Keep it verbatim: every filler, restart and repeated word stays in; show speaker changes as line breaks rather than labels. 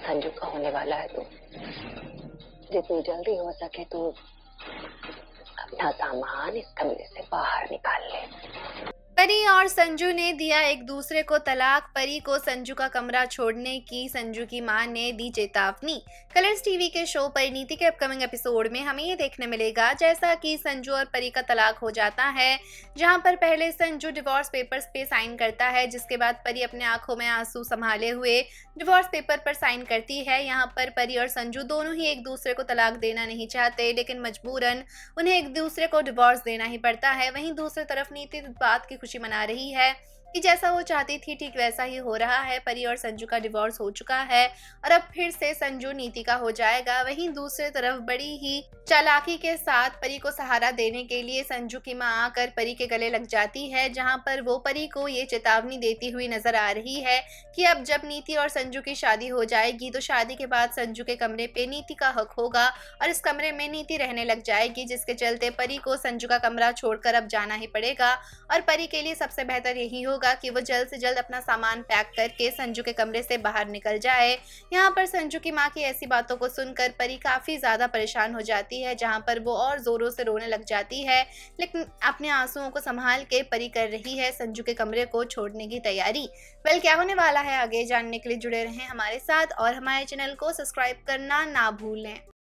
संजू का होने वाला है तो जितनी जल्दी हो सके तो अपना सामान इस कमरे से बाहर निकाल ले।
परी और संजू ने दिया एक दूसरे को तलाक। परी को संजू का कमरा छोड़ने की संजू की मां ने दी चेतावनी। कलर्स टीवी के शो परिणीति के अपकमिंग एपिसोड में हमें ये देखने मिलेगा जैसा कि संजू और परी का तलाक हो जाता है, जहां पर पहले संजू डिवोर्स पेपर्स पे साइन करता है, जिसके बाद परी अपने आंखों में आंसू संभाले हुए डिवोर्स पेपर पर साइन करती है। यहाँ पर परी और संजू दोनों ही एक दूसरे को तलाक देना नहीं चाहते, लेकिन मजबूरन उन्हें एक दूसरे को डिवोर्स देना ही पड़ता है। वहीं दूसरी तरफ नीति बात की खुशी मना रही है कि जैसा वो चाहती थी ठीक वैसा ही हो रहा है। परी और संजू का डिवोर्स हो चुका है और अब फिर से संजू नीति का हो जाएगा। वहीं दूसरी तरफ बड़ी ही चालाकी के साथ परी को सहारा देने के लिए संजू की मां आकर परी के गले लग जाती है, जहां पर वो परी को ये चेतावनी देती हुई नजर आ रही है कि अब जब नीति और संजू की शादी हो जाएगी तो शादी के बाद संजू के कमरे पे नीति का हक होगा और इस कमरे में नीति रहने लग जाएगी, जिसके चलते परी को संजू का कमरा छोड़कर अब जाना ही पड़ेगा। और परी के लिए सबसे बेहतर यही होगा कि वो जल्द से जल्द अपना सामान पैक करके संजू के कमरे से बाहर निकल जाए। यहाँ पर संजू की मां की ऐसी बातों को सुनकर परी काफी ज्यादा परेशान हो जाती है, जहाँ पर वो और जोरों से रोने लग जाती है, लेकिन अपने आंसुओं को संभाल के परी कर रही है संजू के कमरे को छोड़ने की तैयारी। वेल, क्या होने वाला है आगे जानने के लिए जुड़े रहें हमारे साथ और हमारे चैनल को सब्सक्राइब करना ना भूलें।